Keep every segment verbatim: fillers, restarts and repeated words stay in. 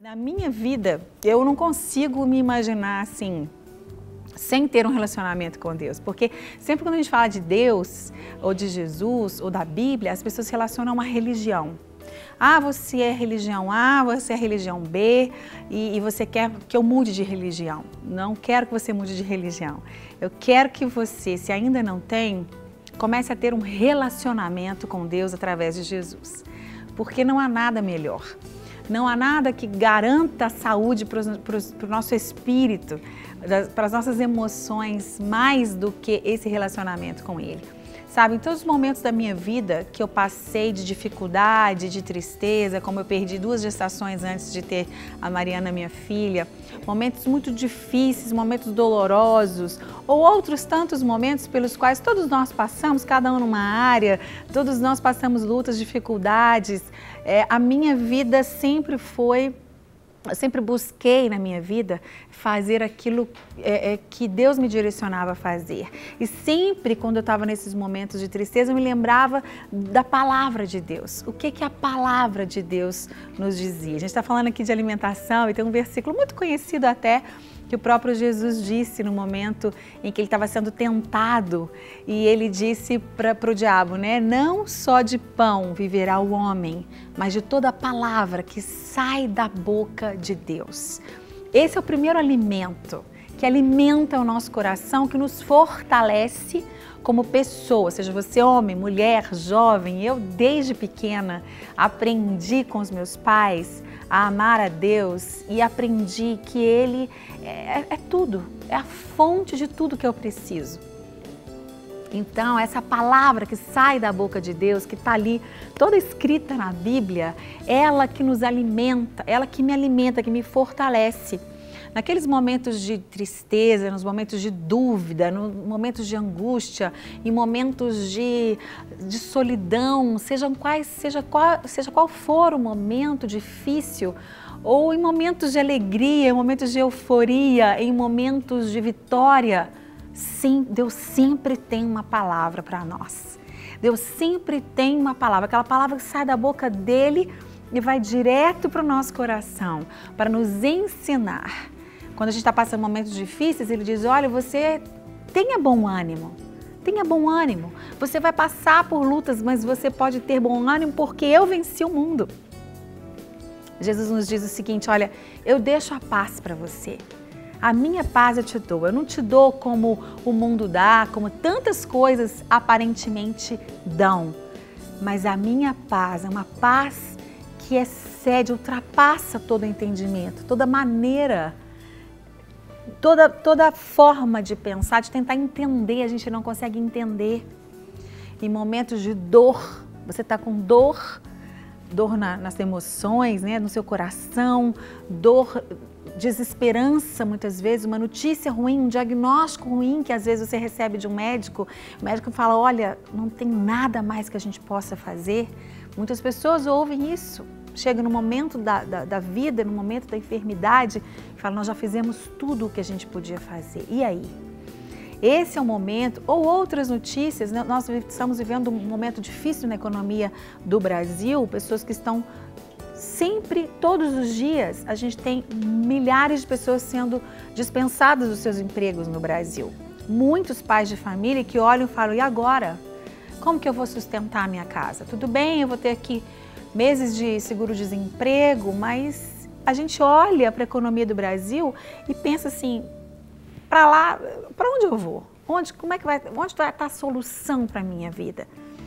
Na minha vida, eu não consigo me imaginar assim, sem ter um relacionamento com Deus, porque sempre quando a gente fala de Deus, ou de Jesus, ou da Bíblia, as pessoas relacionam a uma religião. Ah, você é religião A, você é religião B, e, e você quer que eu mude de religião. Não quero que você mude de religião. Eu quero que você, se ainda não tem, comece a ter um relacionamento com Deus através de Jesus. Porque não há nada melhor. Não há nada que garanta a saúde para o nosso espírito, para as nossas emoções, mais do que esse relacionamento com Ele. Sabe, em todos os momentos da minha vida que eu passei de dificuldade, de tristeza, como eu perdi duas gestações antes de ter a Mariana, minha filha, momentos muito difíceis, momentos dolorosos, ou outros tantos momentos pelos quais todos nós passamos, cada um numa área, todos nós passamos lutas, dificuldades. É, a minha vida sempre foi... Eu sempre busquei na minha vida fazer aquilo é, é, que Deus me direcionava a fazer. E sempre quando eu estava nesses momentos de tristeza, eu me lembrava da palavra de Deus. O que, que a palavra de Deus nos dizia? A gente está falando aqui de alimentação e tem um versículo muito conhecido até, que o próprio Jesus disse no momento em que ele estava sendo tentado, e ele disse para o diabo, né? Não só de pão viverá o homem, mas de toda a palavra que sai da boca de Deus. Esse é o primeiro alimento, que alimenta o nosso coração, que nos fortalece como pessoa, seja você homem, mulher, jovem. Eu desde pequena aprendi com os meus pais a amar a Deus e aprendi que Ele é, é tudo, é a fonte de tudo que eu preciso. Então, essa palavra que sai da boca de Deus, que está ali toda escrita na Bíblia, ela que nos alimenta, ela que me alimenta, que me fortalece. Naqueles momentos de tristeza, nos momentos de dúvida, nos momentos de angústia, em momentos de, de solidão, sejam quais, seja, qual, seja qual for o momento difícil, ou em momentos de alegria, em momentos de euforia, em momentos de vitória, sim, Deus sempre tem uma palavra para nós. Deus sempre tem uma palavra, aquela palavra que sai da boca dele e vai direto para o nosso coração, para nos ensinar. Quando a gente está passando momentos difíceis, ele diz, olha, você tenha bom ânimo, tenha bom ânimo. Você vai passar por lutas, mas você pode ter bom ânimo porque eu venci o mundo. Jesus nos diz o seguinte, olha, eu deixo a paz para você. A minha paz eu te dou. Eu não te dou como o mundo dá, como tantas coisas aparentemente dão. Mas a minha paz é uma paz que excede, ultrapassa todo entendimento, toda maneira, toda, toda forma de pensar, de tentar entender, a gente não consegue entender. Em momentos de dor, você está com dor, dor na, nas emoções, né, no seu coração, dor, desesperança muitas vezes, uma notícia ruim, um diagnóstico ruim que às vezes você recebe de um médico, o médico fala, olha, não tem nada mais que a gente possa fazer. Muitas pessoas ouvem isso. Chega no momento da, da, da vida, no momento da enfermidade, e fala, nós já fizemos tudo o que a gente podia fazer. E aí? Esse é o momento, ou outras notícias, né? Nós estamos vivendo um momento difícil na economia do Brasil, pessoas que estão sempre, todos os dias, a gente tem milhares de pessoas sendo dispensadas dos seus empregos no Brasil. Muitos pais de família que olham e falam, e agora? Como que eu vou sustentar a minha casa? Tudo bem, eu vou ter aqui meses de seguro-desemprego, mas a gente olha para a economia do Brasil e pensa assim, para lá, para onde eu vou? Onde, como é que vai, onde vai estar a solução para a minha vida?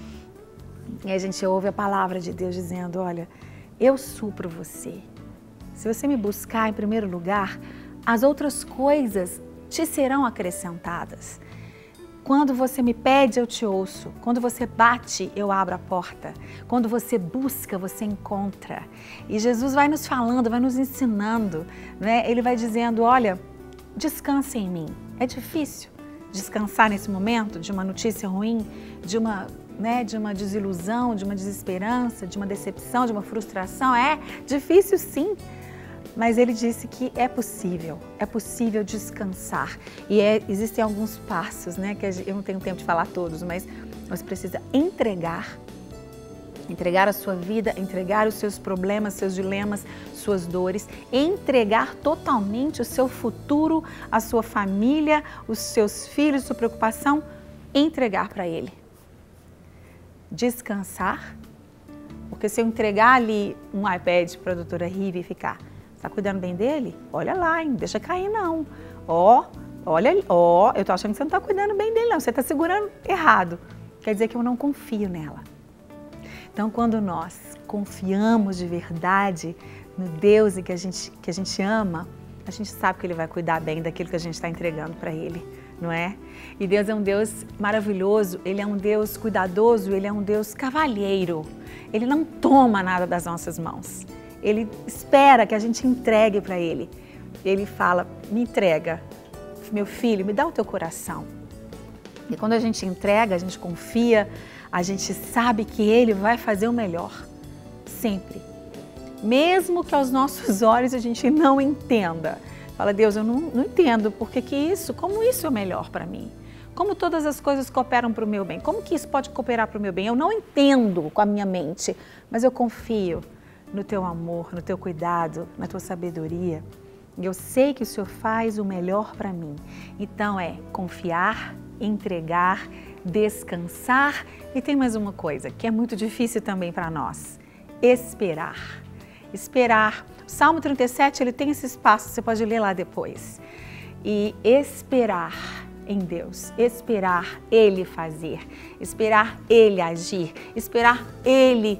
E a gente ouve a palavra de Deus dizendo, olha, eu supro você. Se você me buscar em primeiro lugar, as outras coisas te serão acrescentadas. Quando você me pede, eu te ouço. Quando você bate, eu abro a porta. Quando você busca, você encontra. E Jesus vai nos falando, vai nos ensinando, né? Ele vai dizendo, olha, descanse em mim. É difícil descansar nesse momento de uma notícia ruim, de uma, né, de uma desilusão, de uma desesperança, de uma decepção, de uma frustração. É difícil sim. Mas ele disse que é possível, é possível descansar. E é, existem alguns passos, né, que eu não tenho tempo de falar todos, mas você precisa entregar Entregar a sua vida, entregar os seus problemas, seus dilemas, suas dores, entregar totalmente o seu futuro, a sua família, os seus filhos, sua preocupação, entregar para Ele. Descansar, porque se eu entregar ali um iPad para a doutora Rive e ficar, está cuidando bem dele? Olha lá, hein? Deixa cair não. Ó, olha, ó, eu tô achando que você não está cuidando bem dele não, você está segurando errado. Quer dizer que eu não confio nela. Então, quando nós confiamos de verdade no Deus que a gente, que a gente ama, a gente sabe que Ele vai cuidar bem daquilo que a gente está entregando para Ele, não é? E Deus é um Deus maravilhoso, Ele é um Deus cuidadoso, Ele é um Deus cavalheiro. Ele não toma nada das nossas mãos. Ele espera que a gente entregue para Ele. Ele fala, me entrega, meu filho, me dá o teu coração. E quando a gente entrega, a gente confia, a gente sabe que Ele vai fazer o melhor, sempre. Mesmo que aos nossos olhos a gente não entenda. Fala, Deus, eu não, não entendo por que que isso, como isso é melhor para mim? Como todas as coisas cooperam para o meu bem? Como que isso pode cooperar para o meu bem? Eu não entendo com a minha mente, mas eu confio no Teu amor, no Teu cuidado, na Tua sabedoria. E eu sei que o Senhor faz o melhor para mim. Então é confiar, entregar, descansar e tem mais uma coisa que é muito difícil também para nós, esperar. Esperar. O Salmo trinta e sete, ele tem esse espaço, você pode ler lá depois. E esperar em Deus, esperar Ele fazer, esperar Ele agir, esperar Ele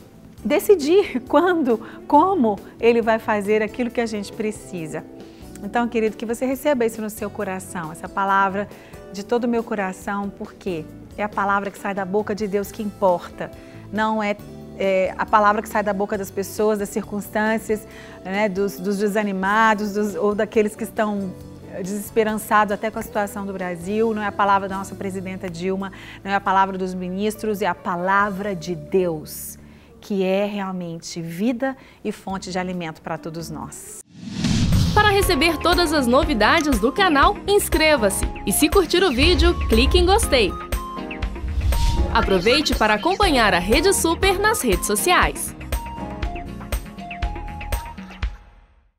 decidir quando, como Ele vai fazer aquilo que a gente precisa. Então, querido, que você receba isso no seu coração, essa palavra de todo o meu coração, porque é a palavra que sai da boca de Deus que importa, não é, é a palavra que sai da boca das pessoas, das circunstâncias, né, dos, dos desanimados dos, ou daqueles que estão desesperançados até com a situação do Brasil, não é a palavra da nossa presidenta Dilma, não é a palavra dos ministros, é a palavra de Deus, que é realmente vida e fonte de alimento para todos nós. Para receber todas as novidades do canal, inscreva-se e se curtir o vídeo, clique em gostei. Aproveite para acompanhar a Rede Super nas redes sociais.